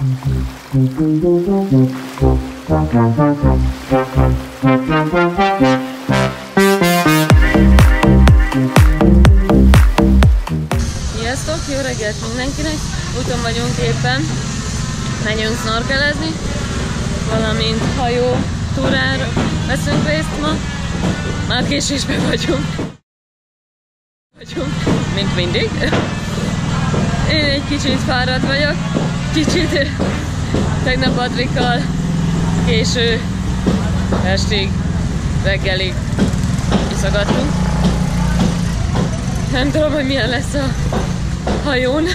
Sziasztok! Jó reggelt mindenkinek! Úton vagyunk éppen, megyünk snorkelezni, valamint hajó túrára veszünk részt ma. Már késésben vagyunk, mint mindig. Én egy kicsit fáradt vagyok, kicsit tegnap Patrikkal késő estig, reggelig iszogattunk. Nem tudom, hogy milyen lesz a hajón.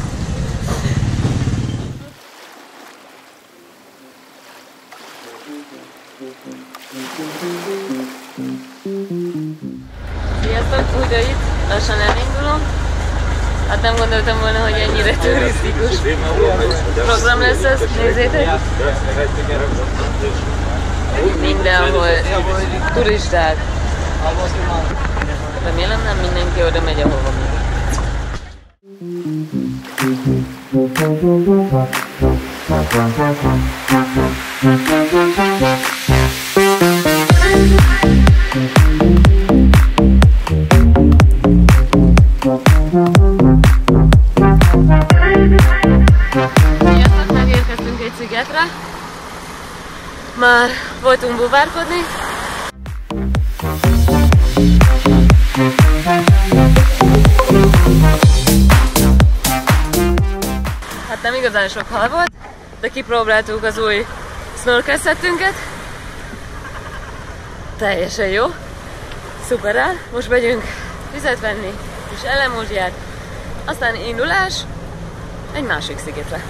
Sziasztok, újra itt, lassan elindulom. Hát nem gondoltam volna, hogy ennyire turisztikus program lesz ez, nézzétek! Mindenhol turisták. Remélem nem mindenki oda megy, ahova megy. Sziasztok, megérkeztünk egy szigetre. Már voltunk buvárkodni. Hát nem igazán sok hal volt, de kipróbáltuk az új snorkel szettünket. Teljesen jó. Szuper áll. Most megyünk vizet venni, és ellenmózsiát. Aztán indulás egy másik szigetre.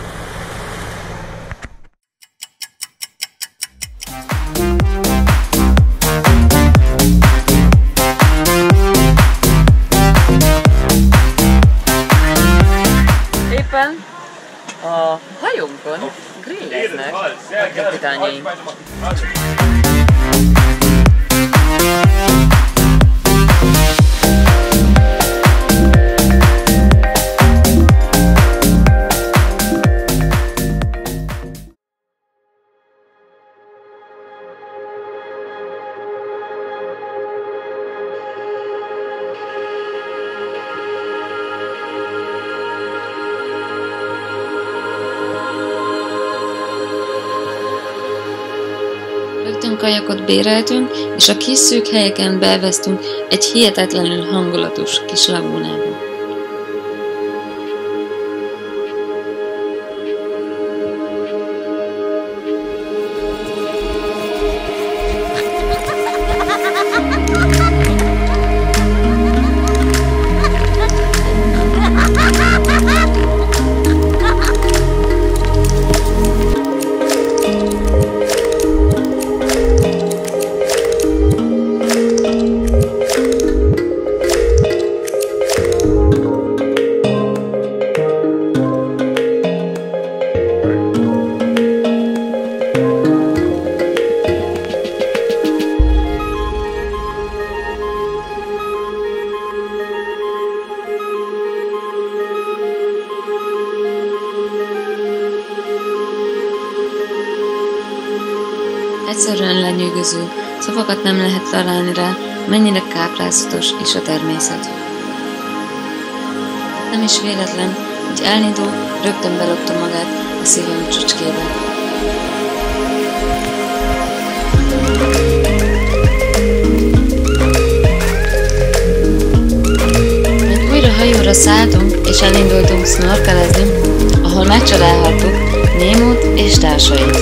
Éppen a hajónkon grilleznek a kapitányaink. Rögtön kajakot béreltünk, és a kis szűk helyeken beveztünk egy hihetetlenül hangulatos kis lagúnába. Egyszerűen lenyűgöző, szavakat nem lehet találni rá, mennyire káprászatos is a természet. Nem is véletlen, hogy El Nido rögtön belopta magát a szívem csücskébe. Majd újra hajóra szálltunk és elindultunk snorkelezni, ahol megcsodálhattuk Némót és társait.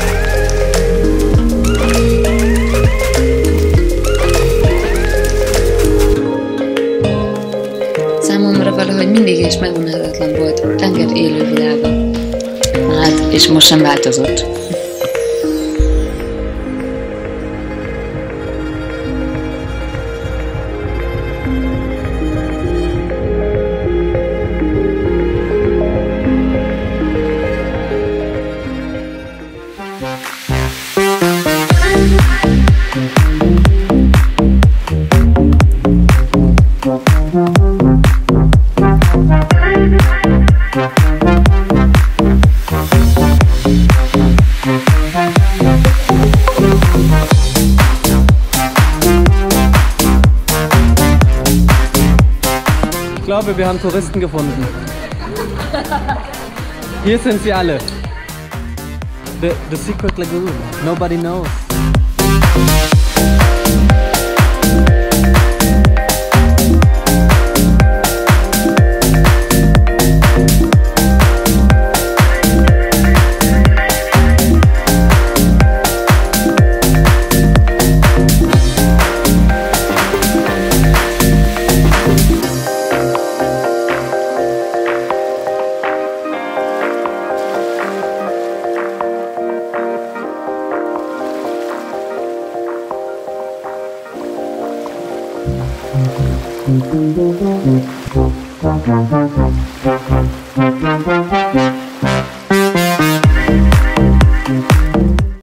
Számomra valahogy mindig is megunhatatlan volt a tenger élővilága. Hát, és most sem változott. hoffe, wir haben Touristen gefunden. Hier sind sie alle. The secret lagoon. Nobody knows.